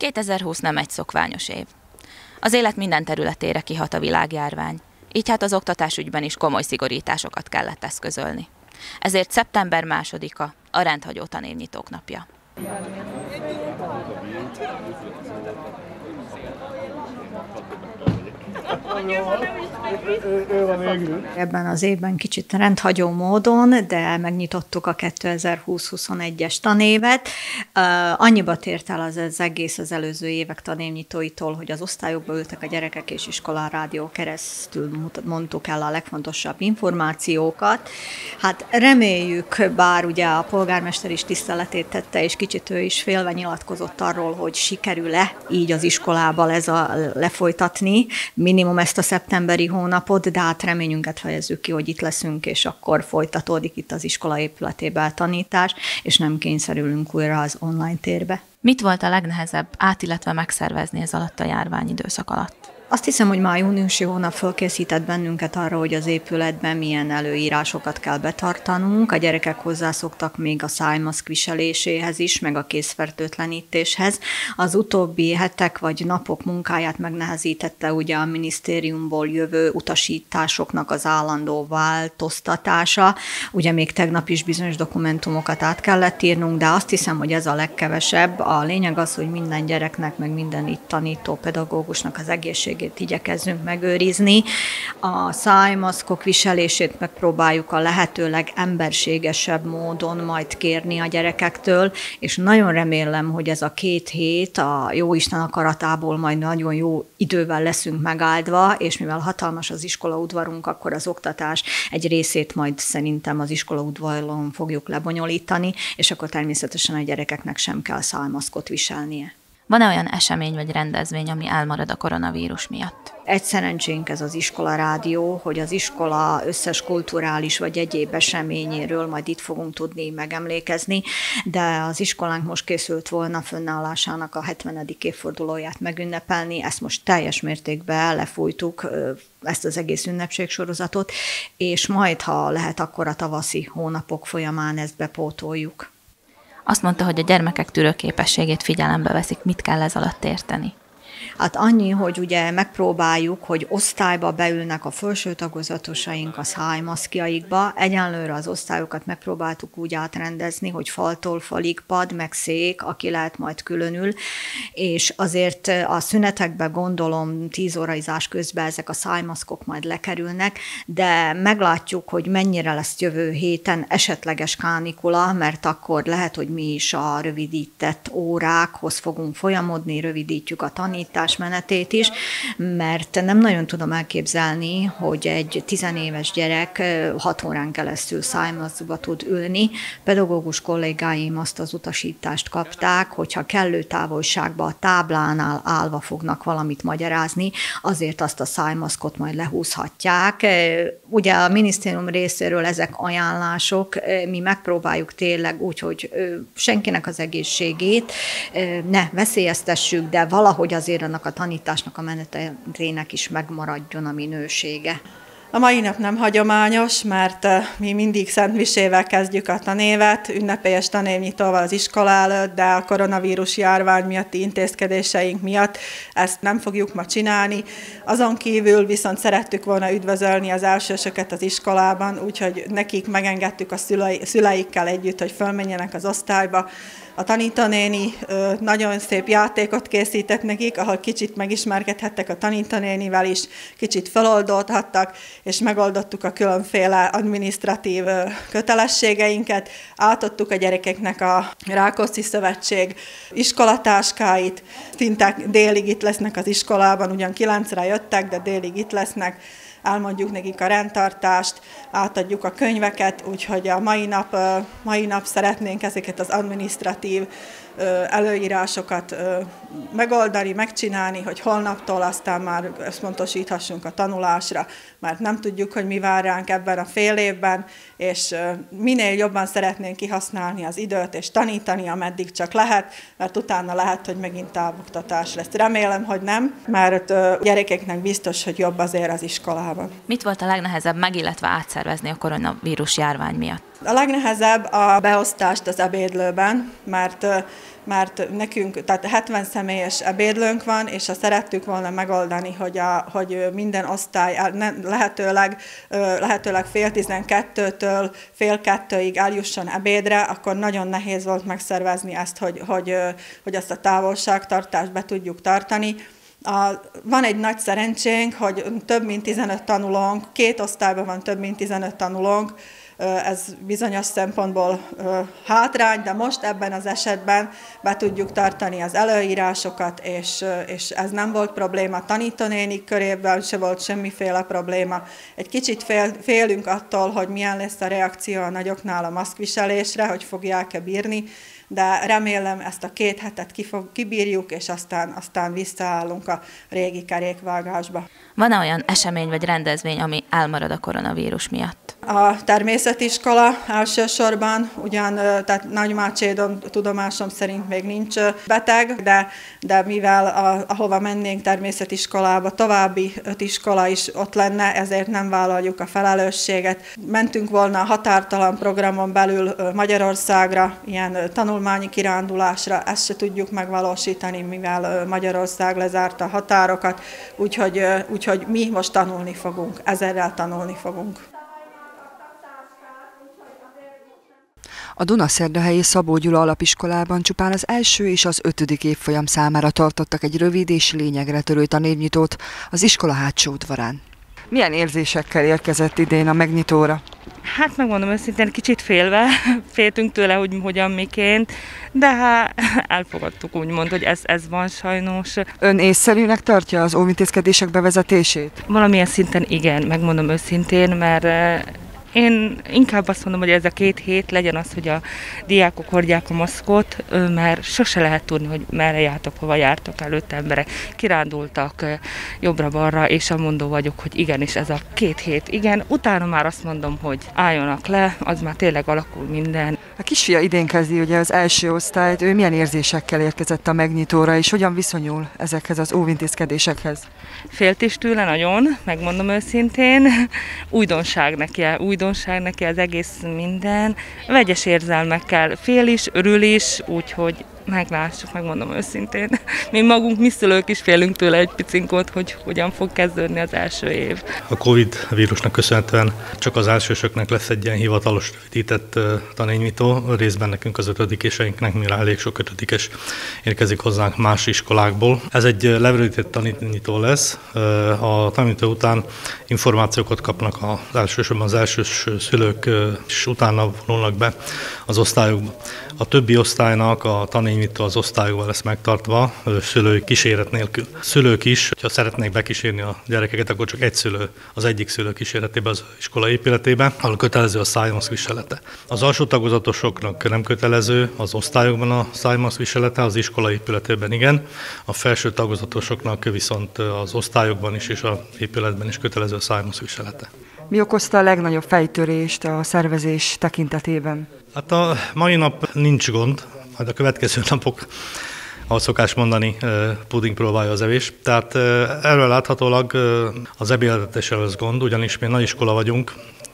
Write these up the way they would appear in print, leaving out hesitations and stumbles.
2020 nem egy szokványos év. Az élet minden területére kihat a világjárvány, így hát az oktatásügyben is komoly szigorításokat kellett eszközölni. Ezért szeptember 2-a a rendhagyó tanévnyitók napja. Ebben az évben kicsit rendhagyó módon, de megnyitottuk a 2020-21-es tanévet. Annyiba tért el az egész az előző évek tanévnyitóitól, hogy az osztályokba ültek a gyerekek, és iskolarádió keresztül mondtuk el a legfontosabb információkat. Hát reméljük, bár ugye a polgármester is tiszteletét tette, és kicsit ő is félve nyilatkozott arról, hogy sikerül-e így az iskolában lefolytatni, minimum ezt a szeptemberi hónapot, de hát reményünket fejezzük ki, hogy itt leszünk, és akkor folytatódik itt az iskola épületében a tanítás, és nem kényszerülünk újra az online térbe. Mit volt a legnehezebb illetve megszervezni ez alatt a járványidőszak alatt? Azt hiszem, hogy már júniusi hónap fölkészített bennünket arra, hogy az épületben milyen előírásokat kell betartanunk. A gyerekek hozzászoktak még a szájmaszk viseléséhez is, meg a kézfertőtlenítéshez. Az utóbbi hetek vagy napok munkáját megnehezítette ugye a minisztériumból jövő utasításoknak az állandó változtatása. Ugye még tegnap is bizonyos dokumentumokat át kellett írnunk, de azt hiszem, hogy ez a legkevesebb. A lényeg az, hogy minden gyereknek, meg minden itt tanító pedagógusnak az egészségét igyekezzünk megőrizni. A szájmaszkok viselését megpróbáljuk a lehetőleg emberségesebb módon majd kérni a gyerekektől, és nagyon remélem, hogy ez a 2 hét a jóisten akaratából majd nagyon jó idővel leszünk megáldva, és mivel hatalmas az iskolaudvarunk, akkor az oktatás egy részét majd szerintem az iskolaudvaron fogjuk lebonyolítani, és akkor természetesen a gyerekeknek sem kell szájmaszkot viselnie. Van-e olyan esemény vagy rendezvény, ami elmarad a koronavírus miatt? Egy szerencsénk ez az iskolarádió, hogy az iskola összes kulturális vagy egyéb eseményéről majd itt fogunk tudni megemlékezni, de az iskolánk most készült volna fönnállásának a 70. évfordulóját megünnepelni, ezt most teljes mértékben lefújtuk, ezt az egész ünnepségsorozatot, és majd, ha lehet, akkor a tavaszi hónapok folyamán ezt bepótoljuk. Azt mondta, hogy a gyermekek tűrőképességét figyelembe veszik. Mit kell ez alatt érteni? Hát annyi, hogy ugye megpróbáljuk, hogy osztályba beülnek a felső tagozatosaink a szájmaszkjaikba. Egyenlőre az osztályokat megpróbáltuk úgy átrendezni, hogy faltól falig pad, meg szék, aki lehet majd különül, és azért a szünetekben gondolom 10 óraizás közben ezek a szájmaszkok majd lekerülnek, de meglátjuk, hogy mennyire lesz jövő héten esetleges kánikula, mert akkor lehet, hogy mi is a rövidített órákhoz fogunk folyamodni, rövidítjük a tanítást, menetét is, mert nem nagyon tudom elképzelni, hogy egy 10 éves gyerek 6 órán keresztül szájmaszkba tud ülni. Pedagógus kollégáim azt az utasítást kapták, hogyha kellő távolságban a táblánál állva fognak valamit magyarázni, azért azt a szájmaszkot majd lehúzhatják. Ugye a minisztérium részéről ezek ajánlások, mi megpróbáljuk tényleg úgy, hogy senkinek az egészségét ne veszélyeztessük, de valahogy azért annak a tanításnak a menetének is megmaradjon a minősége. A mai nap nem hagyományos, mert mi mindig szentmisével kezdjük a tanévet, ünnepélyes tanévnyitóval az iskola előtt, de a koronavírus járvány miatti intézkedéseink miatt ezt nem fogjuk ma csinálni. Azon kívül viszont szerettük volna üdvözölni az elsősöket az iskolában, úgyhogy nekik megengedtük a szüleikkel együtt, hogy fölmenjenek az osztályba. A tanítónéni nagyon szép játékot készített nekik, ahol kicsit megismerkedhettek a tanítónénivel is, kicsit feloldódhattak, és megoldottuk a különféle adminisztratív kötelességeinket. Átadtuk a gyerekeknek a Rákóczi Szövetség iskolatáskáit, szinte délig itt lesznek az iskolában, ugyan 9-re jöttek, de délig itt lesznek. Elmondjuk nekik a rendtartást, átadjuk a könyveket, úgyhogy a mai nap szeretnénk ezeket az adminisztratív előírásokat megoldani, megcsinálni, hogy holnaptól aztán már összpontosíthassunk a tanulásra, mert nem tudjuk, hogy mi vár ránk ebben a fél évben, és minél jobban szeretnénk kihasználni az időt, és tanítani, ameddig csak lehet, mert utána lehet, hogy megint távoktatás lesz. Remélem, hogy nem, mert gyerekeknek biztos, hogy jobb azért az iskolában. Mit volt a legnehezebb illetve átszervezni a koronavírus járvány miatt? A legnehezebb a beosztást az ebédlőben, mert mert nekünk, tehát 70 személyes ebédlőnk van, és azt szerettük volna megoldani, hogy minden osztály lehetőleg 11:30-től fél 2-ig eljusson ebédre, akkor nagyon nehéz volt megszervezni ezt, hogy azt a távolságtartást be tudjuk tartani. Van egy nagy szerencsénk, hogy több mint 15 tanulónk, 2 osztályban van több mint 15 tanulónk, ez bizonyos szempontból hátrány, de most ebben az esetben be tudjuk tartani az előírásokat, és ez nem volt probléma. Tanítónénik körében se volt semmiféle probléma. Egy kicsit félünk attól, hogy milyen lesz a reakció a nagyoknál a maszkviselésre, hogy fogják-e bírni, de remélem ezt a 2 hetet kibírjuk, és aztán visszaállunk a régi kerékvágásba. Van-e olyan esemény vagy rendezvény, ami elmarad a koronavírus miatt? A természetiskola elsősorban, tehát Nagymácsédon tudomásom szerint még nincs beteg, de mivel ahova mennénk természetiskolába, további 5 iskola is ott lenne, ezért nem vállaljuk a felelősséget. Mentünk volna a határtalan programon belül Magyarországra, ilyen tanulmányi kirándulásra, ezt se tudjuk megvalósítani, mivel Magyarország lezárta a határokat, úgyhogy mi most tanulni fogunk, ezerrel tanulni fogunk. A Dunaszerdahelyi Szabó Gyula alapiskolában csupán az első és az 5. évfolyam számára tartottak egy rövid és lényegre törő tanévnyitót az iskola hátsó udvarán. Milyen érzésekkel érkezett idén a megnyitóra? Hát megmondom őszintén, kicsit féltünk tőle, hogy hogyan, miként, de hát elfogadtuk úgymond, hogy ez van sajnos. Ön észszerűnek tartja az óvintézkedések bevezetését? Valamilyen szinten igen, megmondom őszintén, mert én inkább azt mondom, hogy ez a 2 hét legyen az, hogy a diákok hordják a maszkot, mert sose lehet tudni, hogy merre jártok, hova jártok, előtte emberek kirándultak jobbra-balra, és amondó vagyok, hogy igenis ez a 2 hét, igen. Utána már azt mondom, hogy álljanak le, az már tényleg alakul minden. A kisfia idén kezdi ugye az első osztályt, ő milyen érzésekkel érkezett a megnyitóra, és hogyan viszonyul ezekhez az óvintézkedésekhez? Félt is tőle nagyon, megmondom őszintén. Újdonság neki az egész minden. Vegyes érzelmekkel, fél is, örül is, úgyhogy meglássuk, megmondom őszintén. Mi szülők is félünk tőle egy picinkot, hogy hogyan fog kezdődni az első év. A Covid vírusnak köszönhetően csak az elsősöknek lesz egy ilyen hivatalos rövidített tanévnyitó, részben nekünk az 5-eseinknek, mivel elég sok 5-es érkezik hozzánk más iskolákból. Ez egy lerövidített tanévnyitó lesz. A tanévnyitó után információkat kapnak elsősorban az elsős szülők, és utána vonulnak be az osztályokba. A többi osztálynak a tanévnyitó az osztályokban lesz megtartva, szülői kíséret nélkül. Szülők is, ha szeretnék bekísérni a gyerekeket, akkor csak egy szülő, az egyik szülő kíséretében az iskola épületében, ahol kötelező a szájmaszk viselete. Az alsó tagozatosoknak nem kötelező az osztályokban a szájmaszk viselete, az iskola épületében igen, a felső tagozatosoknak viszont az osztályokban is és az épületben is kötelező a szájmaszk viselete. Mi okozta a legnagyobb fejtörést a szervezés tekintetében? Hát a mai nap nincs gond, majd a következő napok, ahogy szokás mondani, puding próbálja az evés. Tehát erről láthatólag az ebédletéssel az gond, ugyanis mi nagy iskola vagyunk,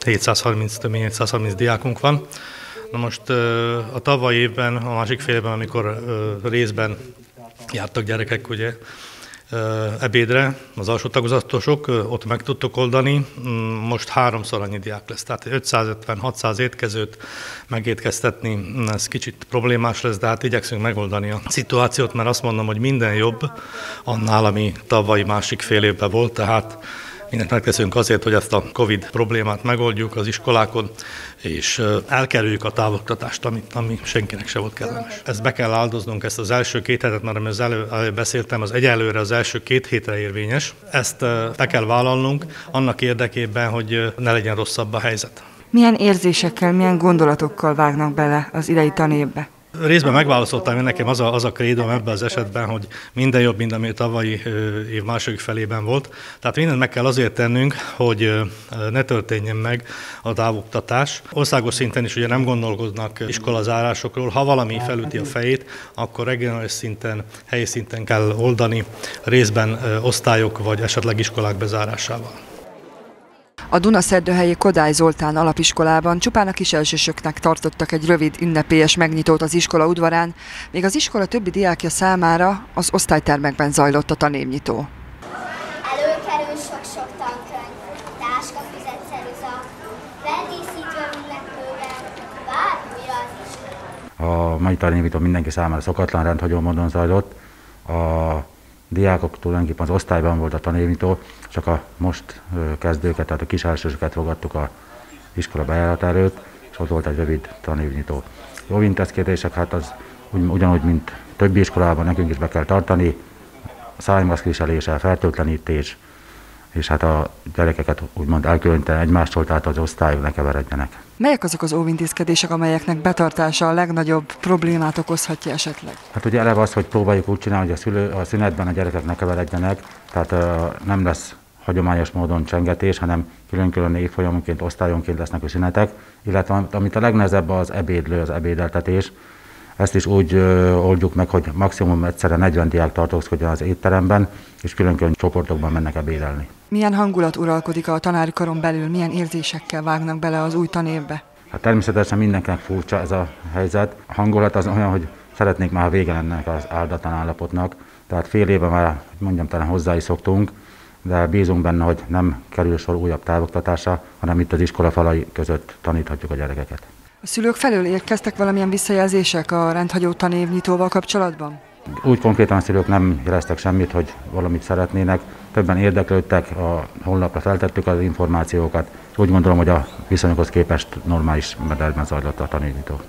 730 diákunk van. Na most a tavalyi évben, a másik fél évben, amikor részben jártak gyerekek, ugye, ebédre, az alsó tagozatosok, ott meg tudtok oldani, most 3-szor annyi diák lesz. Tehát 550-600 étkezőt megétkeztetni, ez kicsit problémás lesz, de hát igyekszünk megoldani a szituációt, mert azt mondom, hogy minden jobb annál, ami tavalyi másik fél évben volt, tehát mindent megteszünk azért, hogy ezt a Covid problémát megoldjuk az iskolákon, és elkerüljük a távoktatást, ami senkinek se volt kellemes. Ezt be kell áldoznunk, ezt az első 2 hetet, mert amit előbb beszéltem, az egyelőre az első 2 hétre érvényes. Ezt be kell vállalnunk annak érdekében, hogy ne legyen rosszabb a helyzet. Milyen érzésekkel, milyen gondolatokkal vágnak bele az idei tanévbe? Részben megválaszoltam, hogy nekem az a krédom ebben az esetben, hogy minden jobb, mint ami tavalyi év második felében volt. Tehát mindent meg kell azért tennünk, hogy ne történjen meg a távoktatás. Országos szinten is ugye nem gondolkodnak iskolazárásokról. Ha valami felüti a fejét, akkor regionális szinten, helyi szinten kell oldani, részben osztályok vagy esetleg iskolák bezárásával. A Dunaszerdőhelyi Kodály Zoltán alapiskolában csupán a kiselsősöknek tartottak egy rövid ünnepélyes megnyitót az iskola udvarán, míg az iskola többi diákja számára az osztálytermekben zajlott a tanévnyitó. Előkerül sok-sok tankönyv, táskafüzet, ceruza, feldíszítve ünneplővel, bármire az iskola. A mai tanévnyitó mindenki számára szokatlan, rendhagyó módon zajlott. A diákok tulajdonképpen az osztályban volt a tanévnyitó, csak a most kezdőket, tehát a kiselsősöket fogadtuk az iskola bejárat előtt, és ott volt egy rövid tanévnyitó. Jó intézkedések, hát az ugyanúgy, mint többi iskolában nekünk is be kell tartani, szájmaszk viselése, fertőtlenítés, és hát a gyerekeket úgymond elkülöníteni egymástól, tehát az osztályok ne keveredjenek. Melyek azok az óvintézkedések, amelyeknek betartása a legnagyobb problémát okozhatja esetleg? Hát ugye eleve az, hogy próbáljuk úgy csinálni, hogy a szünetben a gyerekek ne keveredjenek, tehát nem lesz hagyományos módon csengetés, hanem külön-külön évfolyamonként, osztályonként lesznek a szünetek, illetve amit a legnehezebb az ebédlő, az ebédeltetés. Ezt is úgy oldjuk meg, hogy maximum egyszerre 40 diák tartózkodjon az étteremben, és külön-külön csoportokban mennek ebédelni. Milyen hangulat uralkodik a tanári karon belül, milyen érzésekkel vágnak bele az új tanévbe? Hát természetesen mindenkinek furcsa ez a helyzet. A hangulat az olyan, hogy szeretnék már vége ennek az áldatlan állapotnak, tehát fél éve már, mondjam, talán hozzá is szoktunk, de bízunk benne, hogy nem kerül sor újabb távoktatásra, hanem itt az iskola falai között taníthatjuk a gyerekeket. A szülők felől érkeztek valamilyen visszajelzések a rendhagyó tanévnyitóval kapcsolatban? Úgy konkrétan a szülők nem jeleztek semmit, hogy valamit szeretnének. Többen érdeklődtek, a honlapra feltettük az információkat, és úgy gondolom, hogy a viszonyokhoz képest normális mederben zajlott a tanévnyitó.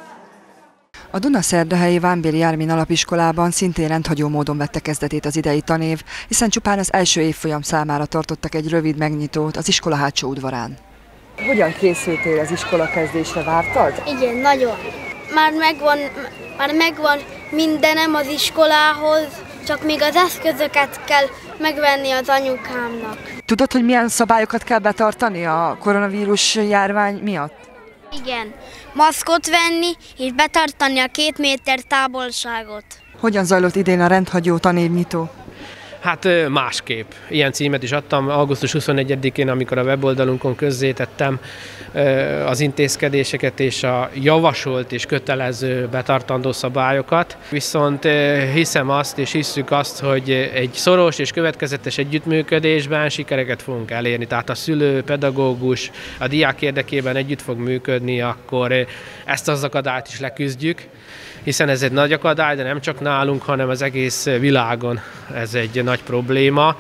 A Dunaszerdahelyi Vámbéry Ármin alapiskolában szintén rendhagyó módon vette kezdetét az idei tanév, hiszen csupán az első évfolyam számára tartottak egy rövid megnyitót az iskola hátsó udvarán. Hogyan készültél az iskola kezdésre, vártad? Igen, nagyon. Már megvan mindenem az iskolához, csak még az eszközöket kell megvenni az anyukámnak. Tudod, hogy milyen szabályokat kell betartani a koronavírus járvány miatt? Igen, maszkot venni és betartani a 2 méter távolságot. Hogyan zajlott idén a rendhagyó tanévnyitó? Hát másképp. Ilyen címet is adtam augusztus 21-én, amikor a weboldalunkon közzétettem az intézkedéseket és a javasolt és kötelező betartandó szabályokat. Viszont hiszem azt és hisszük azt, hogy egy szoros és következetes együttműködésben sikereket fogunk elérni. Tehát a szülő, pedagógus, a diák érdekében együtt fog működni, akkor ezt az akadályt is leküzdjük. Hiszen ez egy nagy akadály, de nem csak nálunk, hanem az egész világon ez egy nagy probléma.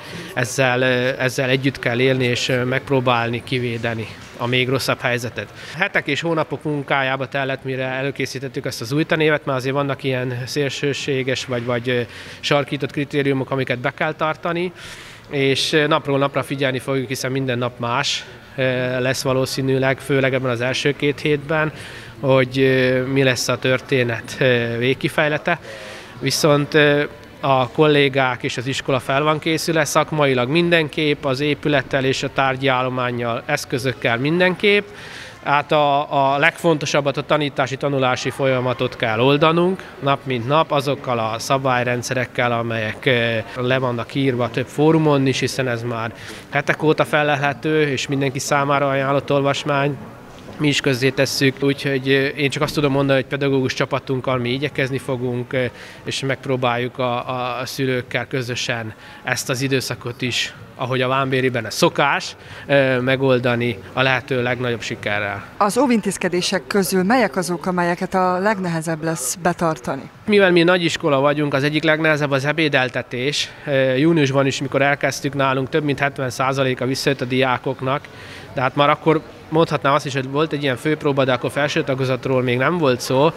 Ezzel együtt kell élni és megpróbálni kivédeni a még rosszabb helyzetet. Hetek és hónapok munkájába tellett, mire előkészítettük ezt az új tanévet, mert azért vannak ilyen szélsőséges vagy sarkított kritériumok, amiket be kell tartani, és napról napra figyelni fogjuk, hiszen minden nap más lesz valószínűleg, főleg ebben az első 2 hétben, hogy mi lesz a történet végkifejlete. Viszont a kollégák és az iskola fel van készülve, szakmailag mindenképp, az épülettel és a tárgyi állománnyal, eszközökkel mindenképp. Hát a legfontosabbat, a tanítási-tanulási folyamatot kell oldanunk, nap mint nap, azokkal a szabályrendszerekkel, amelyek le vannak írva több fórumon is, hiszen ez már hetek óta fellelhető, és mindenki számára ajánlott olvasmány. Mi is közzétesszük, úgyhogy én csak azt tudom mondani, hogy pedagógus csapatunkkal mi igyekezni fogunk, és megpróbáljuk a szülőkkel közösen ezt az időszakot is, ahogy a Vámbériben ez szokás, megoldani a lehető legnagyobb sikerrel. Az óvintézkedések közül melyek azok, amelyeket a legnehezebb lesz betartani? Mivel mi nagyiskola vagyunk, az egyik legnehezebb az ebédeltetés. Júniusban is, mikor elkezdtük nálunk, több mint 70%-a visszajött a diákoknak, de hát már akkor mondhatnám azt is, hogy volt egy ilyen főpróba, de akkor felső tagozatról még nem volt szó,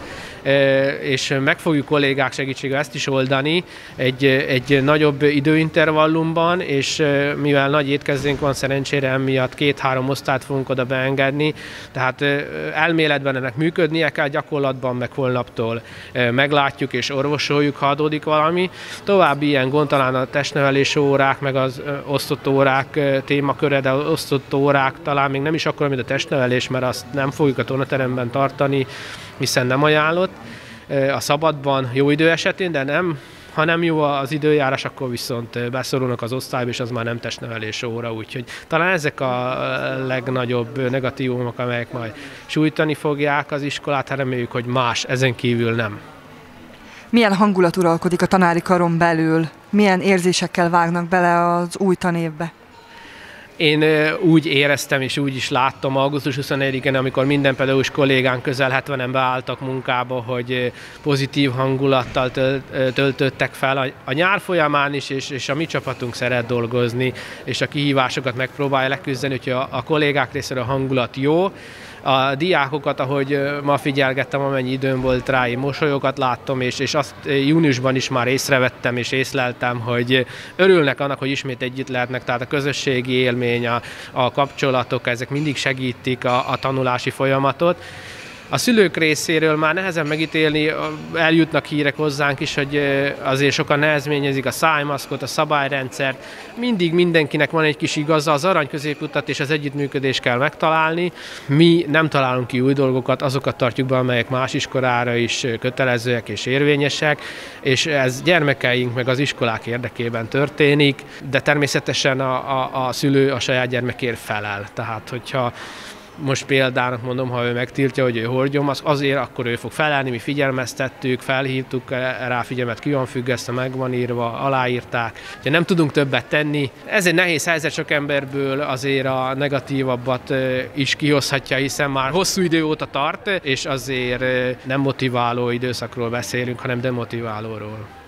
és meg fogjuk kollégák segítségével ezt is oldani egy nagyobb időintervallumban, és mivel nagy étkezdénk van, szerencsére emiatt 2-3 osztályt fogunk oda beengedni, tehát elméletben ennek működnie kell, gyakorlatban meg holnaptól meglátjuk és orvosoljuk, ha adódik valami. További ilyen gond talán a testnevelési órák, meg az osztott órák témaköre, de az osztott órák talán még nem is akkor, mint a testnevelés, mert azt nem fogjuk a tornateremben tartani, hiszen nem ajánlott. A szabadban jó idő esetén, de nem Ha nem jó az időjárás, akkor viszont beszorulnak az osztályba, és az már nem testnevelés óra, úgyhogy talán ezek a legnagyobb negatívumok, amelyek majd sújtani fogják az iskolát, hát reméljük, hogy más ezen kívül nem. Milyen hangulat uralkodik a tanári karon belül? Milyen érzésekkel vágnak bele az új tanévbe? Én úgy éreztem és úgy is láttam augusztus 24-én, amikor minden pedagógus kollégánk közel 70-en beálltak munkába, hogy pozitív hangulattal töltöttek fel. A nyár folyamán is, és a mi csapatunk szeret dolgozni, és a kihívásokat megpróbálja leküzdeni, úgyhogy a kollégák részéről a hangulat jó. A diákokat, ahogy ma figyelgettem, amennyi időm volt rá, én mosolyokat láttam, és azt júniusban is már észrevettem és észleltem, hogy örülnek annak, hogy ismét együtt lehetnek, tehát a közösségi élmény, a kapcsolatok, ezek mindig segítik a tanulási folyamatot. A szülők részéről már nehezen megítélni, eljutnak hírek hozzánk is, hogy azért sokan nehezményezik a szájmaszkot, a szabályrendszert. Mindig mindenkinek van egy kis igaza, az arany középutat és az együttműködést kell megtalálni. Mi nem találunk ki új dolgokat, azokat tartjuk be, amelyek más iskolára is kötelezőek és érvényesek, és ez gyermekeink meg az iskolák érdekében történik, de természetesen a szülő a saját gyermekért felel. Tehát, hogyha most példának mondom, ha ő megtiltja, hogy ő hordjon, azért akkor ő fog felelni, mi figyelmeztettük, felhívtuk rá figyelmet, ki van függesztve, meg van írva, aláírták. Ugye nem tudunk többet tenni. Ez egy nehéz helyzet, sok emberből azért a negatívabbat is kihozhatja, hiszen már hosszú idő óta tart, és azért nem motiváló időszakról beszélünk, hanem demotiválóról.